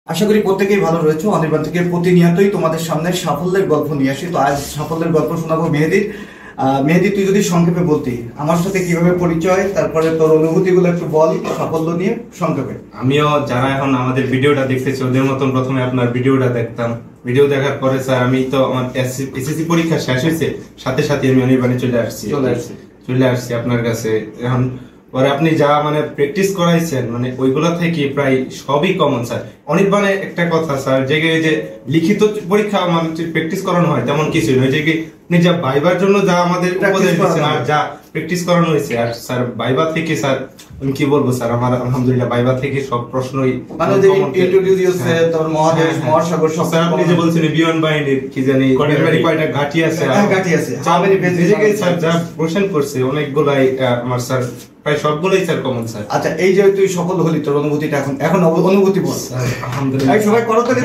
আশা করি প্রত্যেকেই ভালো রয়েছে। অনির্বাণ থেকে প্রতিনিয়তই তোমাদের সামনে সাফল্যের গল্প নিয়ে আসি। তো আজ সাফল্যের গল্প শোনাবো মেহেদির। মেহেদি, তুই যদি সংক্ষেপে বলতি আমার সাথে কিভাবে পরিচয়, তারপরে তোর অনুভূতিগুলো একটু বল সাফল্য নিয়ে সংক্ষেপে। আমিও যারা এখন আমাদের ভিডিওটা দেখতেছি ওদের মতন প্রথমে আপনার ভিডিওটা দেখতাম। ভিডিও দেখার পরে স্যার আমি তো আমার এসএসসি পরীক্ষা শেষ হয়েছে, সাথে সাথে আমি অনির্বাণে চলে আসছি আপনার কাছে। এখন পরে আপনি যা মানে প্র্যাকটিস করাইছেন মানে ওইগুলা থেকে প্রায় সবই কমন স্যার। অনির্বাণে একটা কথা স্যার, যে লিখিত পরীক্ষা মানে প্র্যাকটিস করানো হয় তেমন কিছু নয়, যে আপনি যা ভাইবার জন্য যা আমাদের উপদেশ দিচ্ছেন আর যা প্র্যাকটিস করানো হয়েছে, আর স্যার ভাইবা থেকে স্যার আমি কি বলবো স্যার, আমার আলহামদুলিল্লাহ ভাইবা থেকে সব প্রশ্নই মানে যে ইন্ট্রোডিউস দিয়েছে তোর মহাদেশ মহাসাগর সব। স্যার আপনি যে বলছেন বিমান বাহিনীর কি জানি কয়টা ঘাঁটি আছে, স্যার যা কোশ্চেন করছে অনেকগুলাই আমার স্যার প্রায় সবগুলোই স্যার কমন স্যার। আচ্ছা, এই যে তুই সফল হলি, তোর অনুভূতিটা এখন অনুভূতি বল। আলহামদুলিল্লাহ সবাই করতালি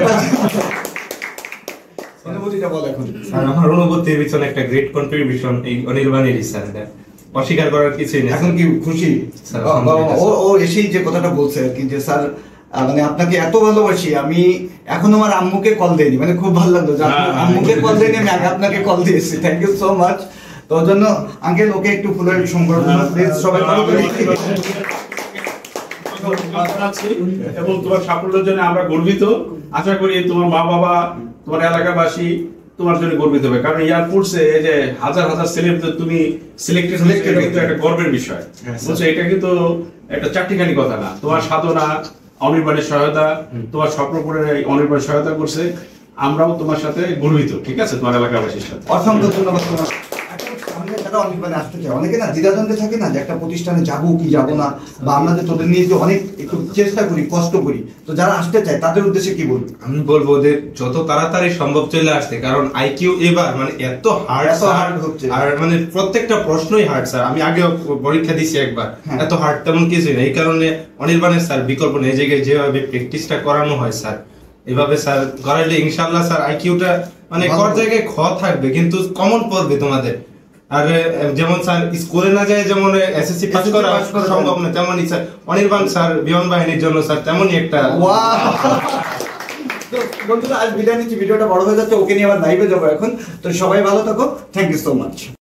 অনুভূতিটা বল এখন। স্যার আমার অনুভূতির পিছনে একটা গ্রেট কন্ট্রিবিউশন এই অনির্বাণেরই স্যার, অস্বীকার করার কিছুই নেই। এখন কি খুশি ও এসেই যে কথাটা বলছে আর কি, যে স্যার মানে আপনাকে এত ভালোবাসি, আমি এখন আমার আম্মুকে কল দেইনি, মানে খুব ভালো লাগলো যে আম্মুকে কল দেইনি, আমি আগে আপনাকে কল দিয়েছি। Thank you so much. তোর জন্য আঙ্কেল ওকে একটু ফুলের সম্বর্ধনা প্লিজ সবাই ভালো করে। এবং তোমার সাফল্যের জন্য আমরা গর্বিত। আশা করি তোমার মা বাবা, তোমার এলাকাবাসী তোমার জন্য গর্বিত হবে, কারণ এয়ারফোর্সে এই যে হাজার হাজার ছেলেদের তুমি সিলেক্টেড কিন্তু একটা গর্বের বিষয় বুঝছো। এটা কিন্তু একটা চারটিখানি কথা না। তোমার সাধনা, অনির্বাণের সহায়তা, তোমার স্বপ্নপুরের অনির্বাণ সহায়তা করছে, আমরাও তোমার সাথে গর্বিত। ঠিক আছে, তোমার এলাকাবাসীর সাথে অসংখ্য ধন্যবাদ। আসতে চাই অনেকে না দ্বিধাদ্বন্দ্বে থাকে না যে একটা প্রতিষ্ঠানে যাবো কি যাবো না, বা আমরা যে তোদের নিয়ে যে অনেক একটু চেষ্টা করি কষ্ট করি, তো যারা আসতে চায় তাদের উদ্দেশ্যে কি বলবো? আমি বলবো ওদের যত তাড়াতাড়ি সম্ভব চলে আসতে, কারণ আইকিউ এবার মানে এত হার্ড হচ্ছে, আর মানে প্রত্যেকটা প্রশ্নই হার্ড স্যার। আমি আগে পরীক্ষা দিছি একবার, এত হার্ড তেমন কিছুই না। এই কারণে অনির্বাণের স্যার বিকল্প নেই। এই জায়গায় যেভাবে প্র্যাকটিসটা করানো হয় স্যার, এভাবে স্যার করাইলে ইনশাআল্লাহ স্যার আইকিউটা মানে কোন জায়গায় খ থাকবে কিন্তু কমন পড়বে তোমাদের। আর যেমন স্যার স্কুলে না যায় যেমন এসএসসি পাস করা সম্ভব না, তেমনই স্যার অনির্বাণ স্যার বিমান বাহিনীর জন্য স্যার তেমনই একটা। বন্ধুরা আজ বিদায় নিচ্ছি, ভিডিওটা বড় হয়ে যাচ্ছে, ওকে নিয়ে আবার লাইভে যাবো এখন। তো সবাই ভালো থাকো, থ্যাংক ইউ সো মাচ।